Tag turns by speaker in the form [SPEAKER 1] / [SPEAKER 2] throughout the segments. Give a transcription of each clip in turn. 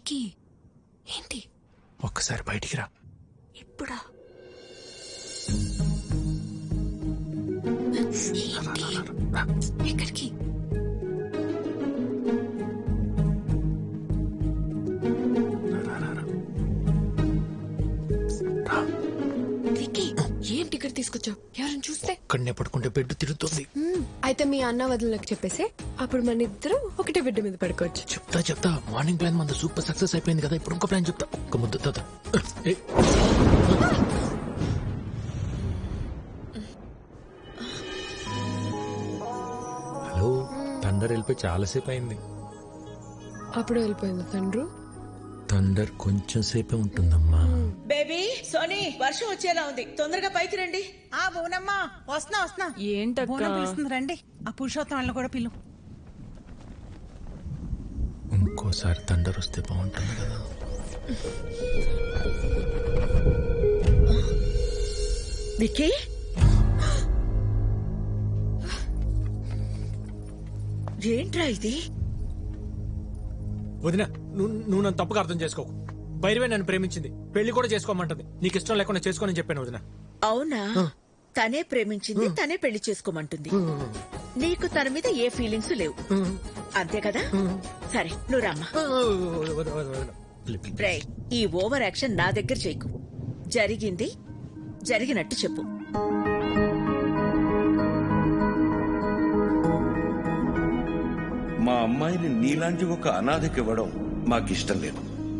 [SPEAKER 1] విక్కీ ఏంటి?
[SPEAKER 2] ఒక్కసారి బయటికి రా.
[SPEAKER 1] ఇప్పుడా? ఎక్కడికి? విక్కీ ఏం టికెట్ తీసుకొచ్చావు? ఎవరైనా చూస్తే?
[SPEAKER 2] కన్నే పడుకుంటే బెడ్ తిరుగుతుంది.
[SPEAKER 1] అయితే మీ అన్న వదినలకు చెప్పేసి అప్పుడు మన ఇద్దరం ఒకటే బెడ్ మీద పడుకోవచ్చు.
[SPEAKER 2] చెప్తా. మార్నింగ్ ప్లాన్ మన సూపర్ సక్సెస్ అయిపోయింది కదా, ఇప్పుడు ఇంకో ప్లాన్ చెప్తా. ఒక్క ముద్ద తాత. హలో, థండర్ వెళ్ళిపోయి చాలాసేపు అయింది.
[SPEAKER 1] అప్పుడు వెళ్ళిపోయింది తండ్రు.
[SPEAKER 2] థండర్ కొంచెం సేపే ఉంటుందమ్మా.
[SPEAKER 3] బేబీ సోనీ, వర్షం వచ్చేలా ఉంది, తొందరగా పైకి రండి.
[SPEAKER 4] ఆ బోనమ్మా, వస్తున్నా.
[SPEAKER 5] ఏంటక్కా
[SPEAKER 4] పిలుస్తుంది, రండి. ఆ పురుషోత్తం వాళ్ళని కూడా పిలు.
[SPEAKER 2] ఇంకోసారి థండర్ వస్తే బాగుంటుంది కదా.
[SPEAKER 3] విక్కీ, ఏంట్రా ఇది?
[SPEAKER 2] వదిన, నువ్వు నన్ను తప్పుగా అర్థం చేసుకోకు. భైరవే నన్ను ప్రేమించింది, పెళ్లి కూడా చేసుకోమంటుంది. నీకు ఇష్టం లేకుండా చేసుకోనని చెప్పాను వదిన.
[SPEAKER 3] అవునా? తనే ప్రేమించింది, తనే పెళ్లి చేసుకోమంటుంది. నీకు తన మీద ఏ ఫీలింగ్స్ లేవు, అంతే కదా? సరే, నువ్వు రామ్మా. రేయ్, ఈ ఓవర్ యాక్షన్ నా దగ్గర చేయకు. జరిగింది జరిగినట్టు చెప్పు.
[SPEAKER 6] మా అమ్మాయిని నీలాంటి ఒక అనాథకి ఇవ్వడం మాకిష్టం లేదు.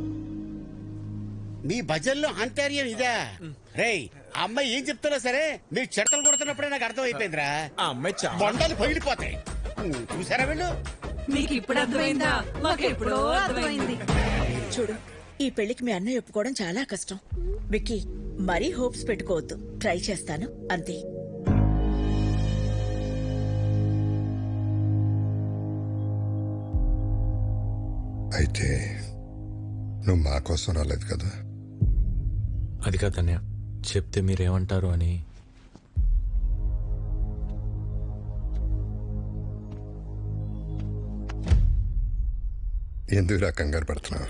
[SPEAKER 7] మీ భజన్లో ఆంతర్యం ఇదా? రేయ్, అమ్మాయి ఏం చెప్తున్నా సరే మీరు చెడతలు కొడుతున్నప్పుడే నాకు అర్థం అయిపోయిందిరా.
[SPEAKER 2] ఆ అమ్మాయి
[SPEAKER 7] బొండాలు పగిలిపోతాయి. చూసారా వీళ్ళు?
[SPEAKER 4] మీకు ఇప్పుడు అర్థమైందా? మాకు ఎప్పుడో అర్థమైంది.
[SPEAKER 3] చూడు, ఈ పెళ్లికి మీ అన్నయ్య ఒప్పుకోవడం చాలా కష్టం. విక్కీ, మరీ హోప్స్ పెట్టుకోవద్దు. ట్రై చేస్తాను, అంతే.
[SPEAKER 8] అయితే నువ్వు మా కోసం రాలేదు కదా?
[SPEAKER 2] అది కాదన్నయ్య, చెప్తే మీరేమంటారు అని.
[SPEAKER 8] ఎందుకురా కంగారు పడుతున్నావు?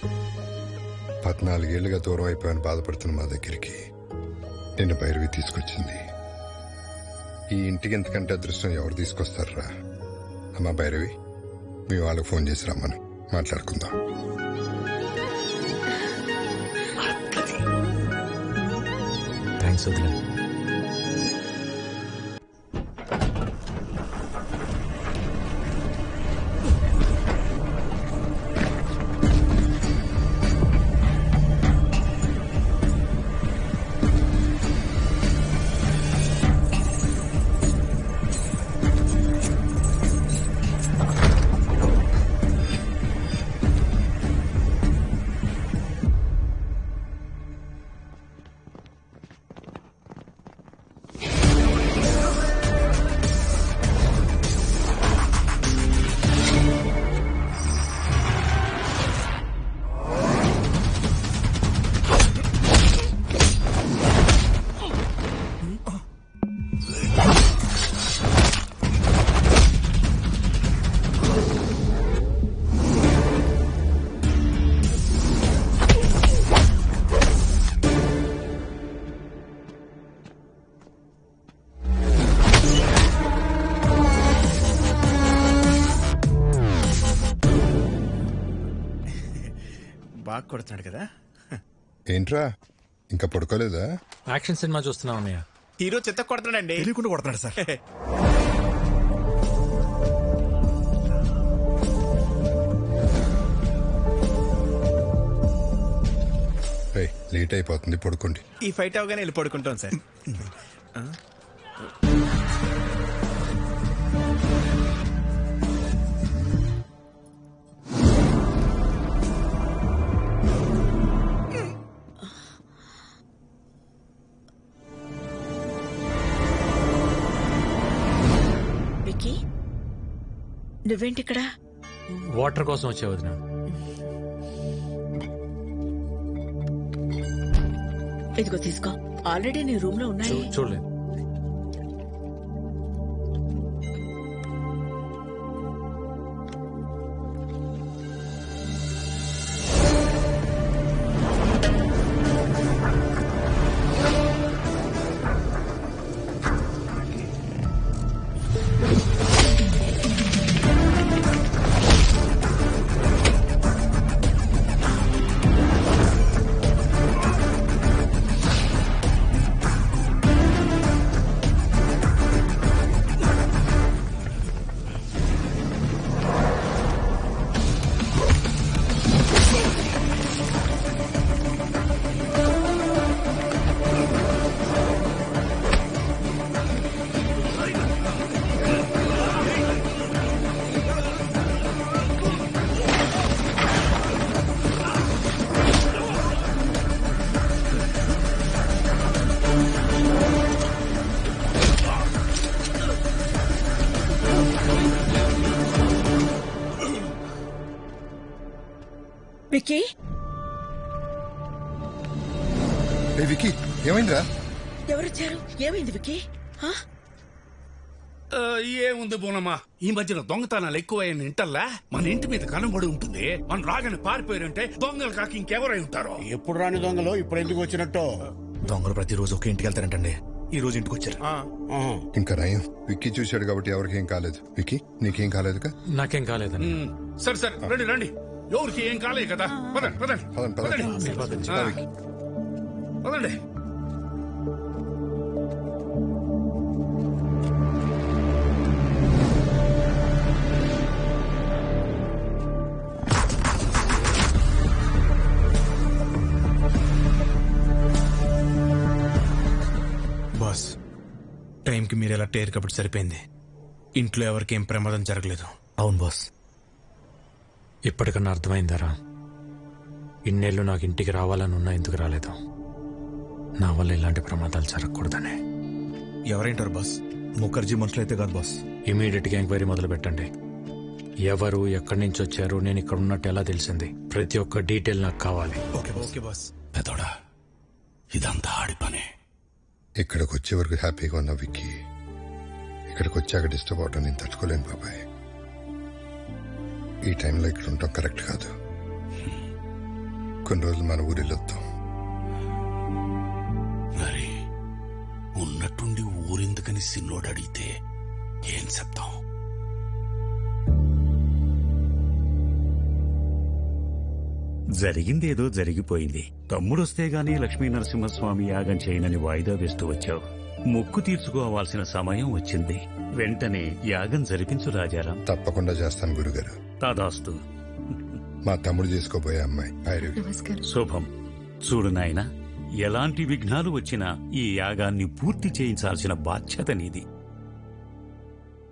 [SPEAKER 8] 14 ఏళ్లుగా దూరం అయిపోయాను బాధపడుతున్న మా దగ్గరికి నిన్ను భైరవి తీసుకొచ్చింది. ఈ ఇంటికి ఎంతకంటే అదృష్టం ఎవరు తీసుకొస్తారా? అమ్మా భైరవి, మీ వాళ్ళకి ఫోన్ చేసి రమ్మను, మాట్లాడుకుందాం.
[SPEAKER 2] థ్యాంక్స్ వదిలే.
[SPEAKER 7] బాగా కొడుతున్నాడు కదా.
[SPEAKER 8] ఏంట్రా ఇంకా పడుకోలేదా?
[SPEAKER 2] యాక్షన్ సినిమా చూస్తున్నావు అన్నయ్య.
[SPEAKER 7] హీరో చెత్త కొడుతున్నాడండి.
[SPEAKER 9] తెలియకుండా కొడుతున్నాడు సార్.
[SPEAKER 8] లేట్ అయిపోతుంది, పడుకోండి.
[SPEAKER 7] ఈ ఫైట్ అవగానే వెళ్ళి పడుకుంటాం సార్.
[SPEAKER 3] విక్కీ, నువ్వేంటిక్కడ?
[SPEAKER 2] వాటర్ కోసం వచ్చే వదిన.
[SPEAKER 3] ఇదిగో తీసుకో, ఆల్రెడీ నీ రూమ్ లో ఉన్నాయి.
[SPEAKER 2] చూడలేదు.
[SPEAKER 3] విక్కీ
[SPEAKER 8] ఏ వికీ ఏమైందిరా?
[SPEAKER 3] ఎవరొచ్చారు? ఏమైంది విక్కీ? ఆ?
[SPEAKER 5] ఏముంది బోనమ్మా, ఈ మధ్యన దొంగతనాలు ఎక్కువైన ఇంటల్లా మన ఇంటి మీద కనబడి ఉంటుంది. మన రాగానే పారిపోయారంటే దొంగలు కాక ఇంకెవరై ఉంటారో.
[SPEAKER 7] ఎప్పుడు రాని దొంగలు ఇప్పుడు ఎందుకు వచ్చినట్టు?
[SPEAKER 9] దొంగలు ప్రతిరోజు ఒకే ఇంటికి వెళ్తారంటండి. ఈ రోజు ఇంటికి వచ్చారు.
[SPEAKER 8] ఇంకా నయం విక్కీ చూశాడు కాబట్టి ఎవరికి ఏం కాలేదు. విక్కీ నీకేం కాలేదుగా?
[SPEAKER 2] నాకేం కాలేదని.
[SPEAKER 5] సరే సరే, రండి రండి. ఎవరికి ఏం కాలేదు కదా. పదండి పదండి
[SPEAKER 8] పదండి, పదండి.
[SPEAKER 5] ఆ, పదండి.
[SPEAKER 9] బాస్, టైంకి మీరు ఎలా టేరు కాబట్టి సరిపోయింది. ఇంట్లో ఎవరికి ఏం ప్రమాదం జరగలేదు. అవును బాస్.
[SPEAKER 2] ఇప్పటికన్నా అర్థమైందరా, ఇన్నేళ్ళు నాకు ఇంటికి రావాలని ఉన్నా ఎందుకు రాలేదు? నా వల్ల ఇలాంటి ప్రమాదాలు జరగకూడదనే.
[SPEAKER 9] ఎవరైంటారు బాస్? ముఖర్జీ మనుషులైతే కాదు బాస్.
[SPEAKER 2] ఇమీడియట్ గా ఎంక్వైరీ మొదలు పెట్టండి. ఎవరు, ఎక్కడి నుంచి వచ్చారు, నేను ఇక్కడ ఉన్నట్టు ఎలా తెలిసింది? ప్రతి ఒక్క డీటెయిల్ నాకు కావాలి.
[SPEAKER 9] Okay boss.
[SPEAKER 5] పెదోడా, ఇదంతా ఆడి పనే.
[SPEAKER 8] ఇక్కడికి వచ్చే వరకు హ్యాపీగా ఉన్నా విక్కీ. ఇక్కడికి వచ్చాక డిస్టర్బ్ అవటం నేను తట్టుకోలేను బాబాయ్. ఈ టైంలో ఇక్కడ ఉండటం కరెక్ట్ కాదు. కొన్ని రోజులు మన ఊరు వెళ్ళొద్దాం.
[SPEAKER 5] మరి ఉన్నట్టుండి ఊరెందుకని సిన్నోడు అడిగితే ఏం చెప్తాం?
[SPEAKER 10] జరిగిందేదో జరిగిపోయింది. తమ్ముడొస్తే గానీ లక్ష్మీ నరసింహస్వామి యాగం చేయనని వాయిదా వేస్తూ వచ్చావు. మొక్కు తీర్చుకోవాల్సిన సమయం వచ్చింది. వెంటనే యాగం జరిపించు రాజారాం.
[SPEAKER 8] తప్పకుండా చేస్తాను గురుగారు.
[SPEAKER 10] తదాస్తు.
[SPEAKER 8] మా తమ్ముడు చేసుకోబోయే అమ్మాయి భైరవి.
[SPEAKER 1] నమస్కారం.
[SPEAKER 10] శుభం. చూడు నాయనా, ఎలాంటి విఘ్నాలు వచ్చినా ఈ యాగాన్ని పూర్తి చేయించాల్సిన బాధ్యత నీది.